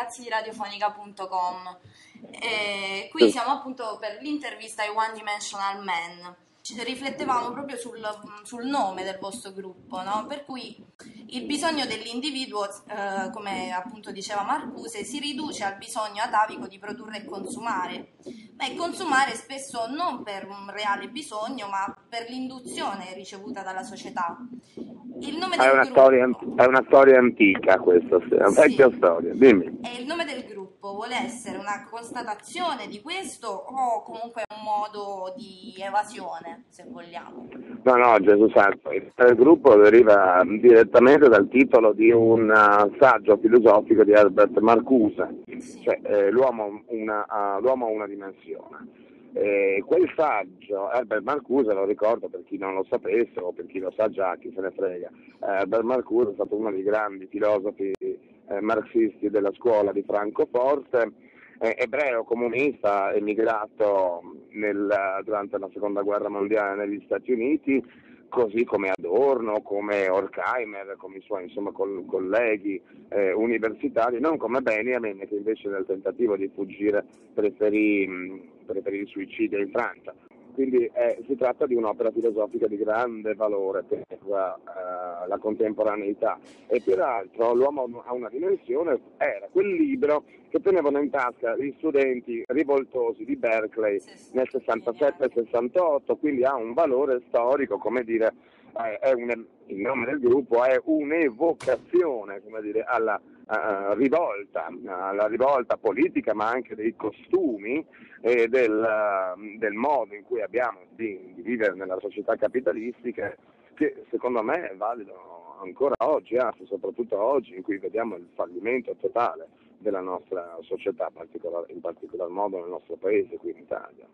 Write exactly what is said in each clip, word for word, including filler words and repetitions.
Ragazzi di radiofonica punto com. E qui siamo appunto per l'intervista ai One Dimensional Man. Ci riflettevamo proprio sul, sul nome del vostro gruppo, no? Per cui il bisogno dell'individuo, eh, come appunto diceva Marcuse, si riduce al bisogno atavico di produrre e consumare, ma è consumare spesso non per un reale bisogno, ma per l'induzione ricevuta dalla società. Il nome del è una gruppo storia, è una storia antica questa, è una sì. vecchia storia, dimmi. E il nome del gruppo vuole essere una constatazione di questo o comunque un modo di evasione, se vogliamo? No, no, Gesù Santo, il gruppo deriva direttamente dal titolo di un uh, saggio filosofico di Herbert Marcuse, Sì. cioè eh, l'uomo, una, uh, l'uomo ha una dimensione. Eh, quel saggio, Herbert Marcuse, lo ricordo per chi non lo sapesse o per chi lo sa già, chi se ne frega, eh, Herbert Marcuse è stato uno dei grandi filosofi eh, marxisti della scuola di Francoforte, eh, ebreo comunista, emigrato nel, durante la seconda guerra mondiale negli Stati Uniti, così come Adorno, come Horkheimer, come i suoi insomma, col, colleghi eh, universitari, non come Benjamin, che invece nel tentativo di fuggire preferì, mh, preferì il suicidio in Francia. Quindi eh, si tratta di un'opera filosofica di grande valore per uh, la contemporaneità e peraltro l'uomo ha una dimensione, era quel libro che tenevano in tasca gli studenti rivoltosi di Berkeley nel sessantasette sessantotto, quindi ha un valore storico, come dire, eh, è un, il nome del gruppo è un'evocazione, come dire, alla uh, rivolta, alla rivolta politica ma anche dei costumi e del, uh, del modo in cui abbiamo di, di vivere nella società capitalistica, che secondo me è valido ancora oggi, anzi soprattutto oggi in cui vediamo il fallimento totale della nostra società, particolar, in particolar modo nel nostro paese, qui in Italia.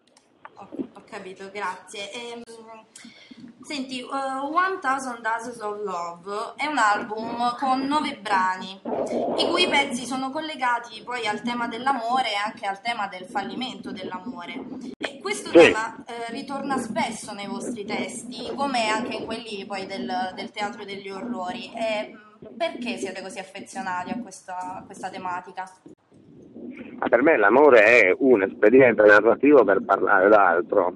Ho, ho capito, grazie. Ehm, senti, uh, One Thousand Days of Love è un album con nove brani, i cui pezzi sono collegati poi al tema dell'amore e anche al tema del fallimento dell'amore. E questo sì. tema eh, ritorna spesso nei vostri testi, come anche in quelli poi del, del teatro degli orrori. E perché siete così affezionati a questa, a questa tematica? Ma per me l'amore è un espediente narrativo per parlare d'altro,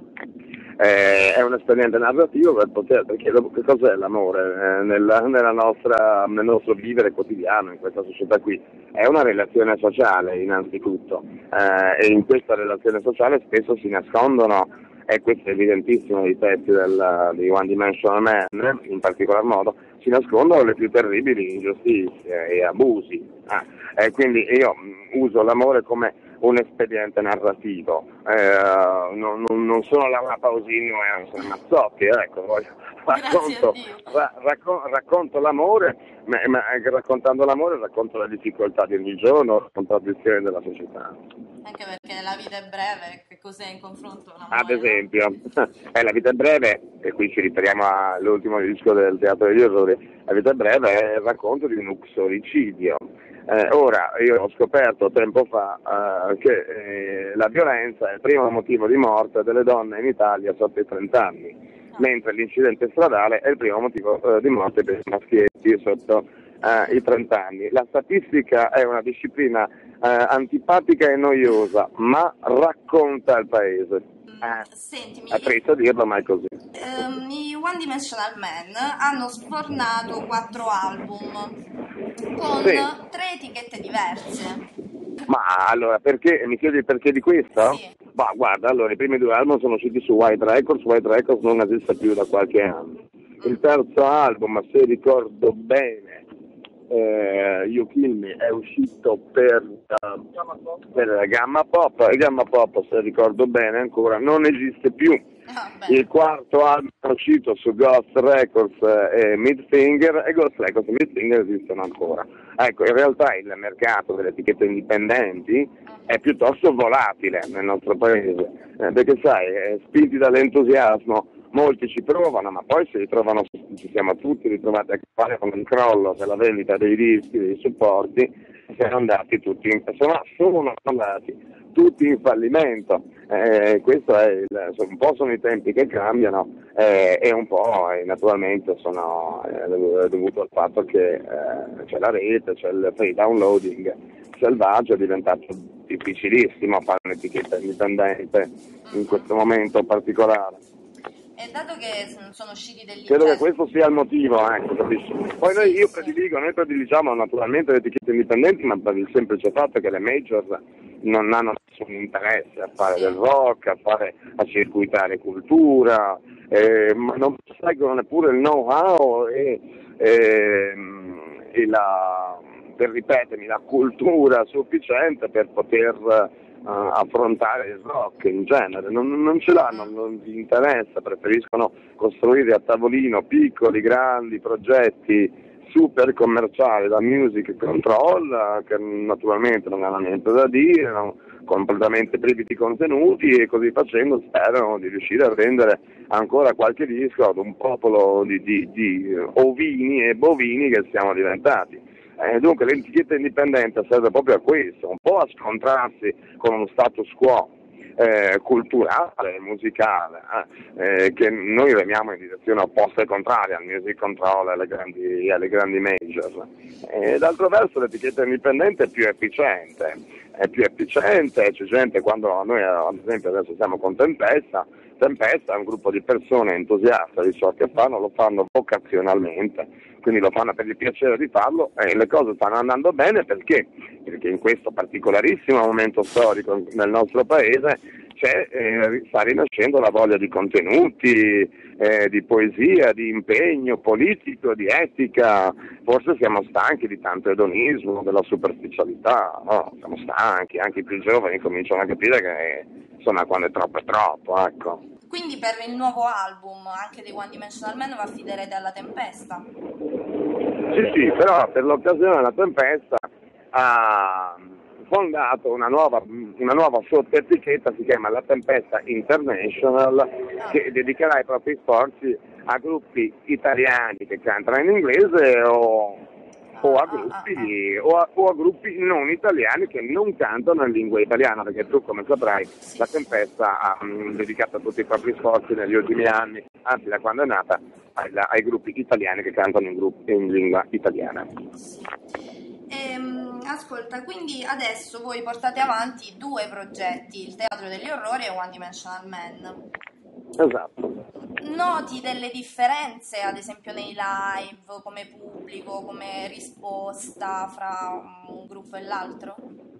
eh, è un espediente narrativo per poter, perché che cos'è l'amore eh, nella, nella nostra, nel nostro vivere quotidiano, in questa società qui? È una relazione sociale innanzitutto, eh, e in questa relazione sociale spesso si nascondono, e questo è evidentissimo nei testi del, di One Dimensional Man, in particolar modo, si nascondono le più terribili ingiustizie e abusi. Ah, eh, quindi io mh, uso l'amore come un espediente narrativo, eh, non, non, non sono Laura Pausini o Anselmo Mazzotti, ecco, voglio, racconto, ra, raccon, racconto l'amore, ma, ma raccontando l'amore racconto le difficoltà di ogni giorno, le contraddizioni della società. Anche perché la vita è breve, che cos'è in confronto a l'amore? Ad esempio, eh, la vita è breve, e qui ci riferiamo all'ultimo disco del Teatro degli Orrori, la vita è breve è il racconto di un uxoricidio. Eh, ora, io ho scoperto tempo fa eh, che eh, la violenza è il primo motivo di morte delle donne in Italia sotto i trenta anni, ah. mentre l'incidente stradale è il primo motivo eh, di morte per i maschietti sotto eh, i trenta anni. La statistica è una disciplina eh, antipatica e noiosa, ma racconta il paese. Eh, Sentimi, è triste dirlo, ma è così. Ehm, I One Dimensional Man hanno sfornato quattro album con sì. tre etichette diverse. Ma allora, perché mi chiedi il perché di questo? Sì. Ma guarda, allora, i primi due album sono usciti su White Records, White Records non esiste più da qualche anno. Il terzo album, se ricordo bene, eh, You Kill Me, è uscito per, uh, per Gamma Pop, e Gamma Pop, se ricordo bene ancora, non esiste più. Ah, il quarto album è uscito su Ghost Records e Midfinger, e Ghost Records e Midfinger esistono ancora. Ecco, in realtà il mercato delle etichette indipendenti è piuttosto volatile nel nostro paese, eh, perché sai, eh, spinti dall'entusiasmo, molti ci provano, ma poi si ritrovano, ci siamo tutti ritrovati a fare con il crollo della vendita dei dischi, dei supporti, sono andati tutti in, sono, sono andati tutti in fallimento. Eh, questo è il, un po' sono i tempi che cambiano eh, e un po' eh, naturalmente sono eh, dovuto al fatto che eh, c'è la rete, c'è il free downloading selvaggio è diventato difficilissimo fare un'etichetta indipendente in questo momento particolare. E dato che sono usciti degli Credo che gesti... questo sia il motivo, ecco, capisci? Poi sì, noi, io sì. prediligo, noi prediligiamo naturalmente le etichette indipendenti, ma per il semplice fatto che le major non hanno nessun interesse a fare Sì. del rock, a fare, a circuitare cultura, eh, ma non posseggono neppure il know-how e, e, e la, per ripetermi, la cultura sufficiente per poter Uh, affrontare il rock in genere, non, non ce l'hanno, non gli interessa, preferiscono costruire a tavolino piccoli, grandi progetti super commerciali da music control, che naturalmente non hanno niente da dire, no? Completamente privi di contenuti, e così facendo sperano di riuscire a vendere ancora qualche disco ad un popolo di, di, di ovini e bovini che siamo diventati. Eh, dunque l'etichetta indipendente serve proprio a questo, un po' a scontrarsi con uno status quo eh, culturale, musicale, eh, che noi remiamo in direzione opposta e contraria al music control e alle grandi, alle grandi major. E d'altro verso l'etichetta indipendente è più efficiente, è più efficiente, c'è gente, quando noi ad esempio adesso siamo con Tempesta, Tempesta è un gruppo di persone entusiaste di ciò che fanno, lo fanno vocazionalmente, quindi lo fanno per il piacere di farlo, e le cose stanno andando bene perché? Perché in questo particolarissimo momento storico nel nostro paese c'è, eh, sta rinascendo la voglia di contenuti, eh, di poesia, di impegno politico, di etica. Forse siamo stanchi di tanto edonismo, della superficialità, no? Siamo stanchi, anche i più giovani cominciano a capire che insomma quando è troppo è troppo, ecco. Quindi per il nuovo album, anche dei One Dimensional Man, vi affiderete alla Tempesta? Sì, sì, però per l'occasione la Tempesta ha fondato una nuova, una nuova sottoetichetta, si chiama La Tempesta International, che dedicherà i propri sforzi a gruppi italiani che cantano in inglese o, o, a, gruppi, o, a, o a gruppi non italiani che non cantano in lingua italiana, perché tu, come saprai, La Tempesta ha um, dedicato tutti i propri sforzi negli ultimi anni, anzi da quando è nata, ai, ai gruppi italiani che cantano in, gruppi, in lingua italiana. Ehm, ascolta, quindi adesso voi portate avanti due progetti, il Teatro degli Orrori e One Dimensional Man. Esatto. Noti delle differenze, ad esempio nei live, come pubblico, come risposta fra un gruppo e l'altro?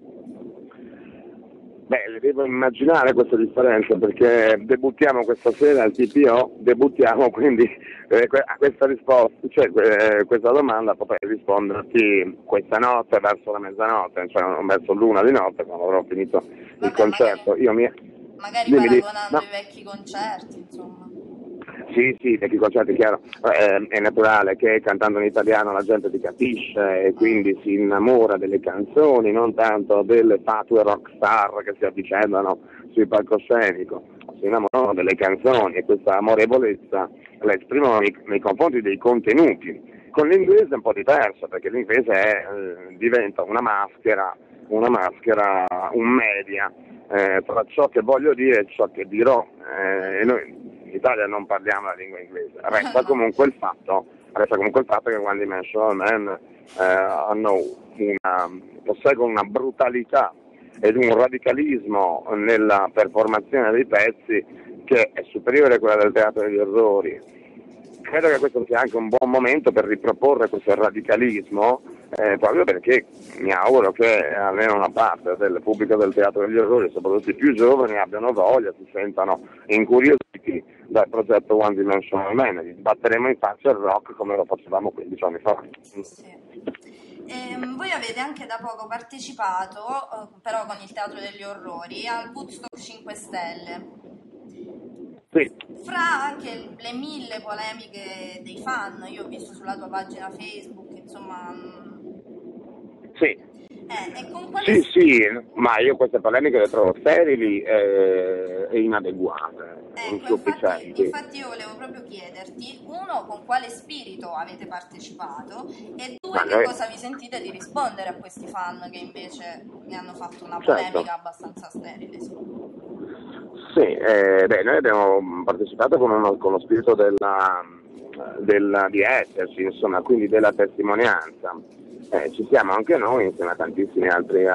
Beh, le devo immaginare queste differenze, perché debuttiamo questa sera al T P O, debuttiamo, quindi eh, a questa risposta, cioè eh, questa domanda potrei risponderti questa notte verso la mezzanotte, cioè verso l'una di notte, quando avrò finito Vabbè, il concerto. Magari, Io mi... magari Dimmi, paragonando no. i vecchi concerti, insomma. Sì, sì, perché i concerti, chiaro, eh, è naturale che cantando in italiano la gente ti capisce e quindi si innamora delle canzoni, non tanto delle fatue rockstar che si avvicendano sul palcoscenico, si innamorano delle canzoni, e questa amorevolezza la esprimono nei, nei confronti dei contenuti. Con l'inglese è un po' diverso, perché l'inglese è, eh, diventa una maschera, una maschera, un media eh, tra ciò che voglio dire e ciò che dirò. Eh, e noi in Italia non parliamo la lingua inglese, resta comunque il fatto, resta comunque il fatto che One Dimensional Man eh, hanno una, posseggono una brutalità ed un radicalismo nella performazione dei pezzi che è superiore a quella del Teatro degli Orrori. Credo che questo sia anche un buon momento per riproporre questo radicalismo, eh, proprio perché mi auguro che almeno una parte del pubblico del Teatro degli Orrori, soprattutto i più giovani, abbiano voglia, si sentano incuriositi dal progetto One Dimensional Man. Gli batteremo in faccia il rock come lo facevamo quindici anni fa. Sì. Ehm, voi avete anche da poco partecipato, eh, però con il Teatro degli Orrori, al Woodstock cinque Stelle. Sì. Fra anche le mille polemiche dei fan, io ho visto sulla tua pagina Facebook, insomma... Sì. Eh, e con quale... Sì, sì, ma io queste polemiche le trovo sterili e, e inadeguate, ecco, insufficienti. Infatti, infatti io volevo proprio chiederti, uno, con quale spirito avete partecipato, e due, Ma che noi... cosa vi sentite di rispondere a questi fan che invece ne hanno fatto una polemica certo. abbastanza sterile. Sì, sì eh, beh, noi abbiamo partecipato con, uno, con lo spirito della, della, di esserci, insomma, quindi della testimonianza. eh, ci siamo anche noi insieme a tantissimi altri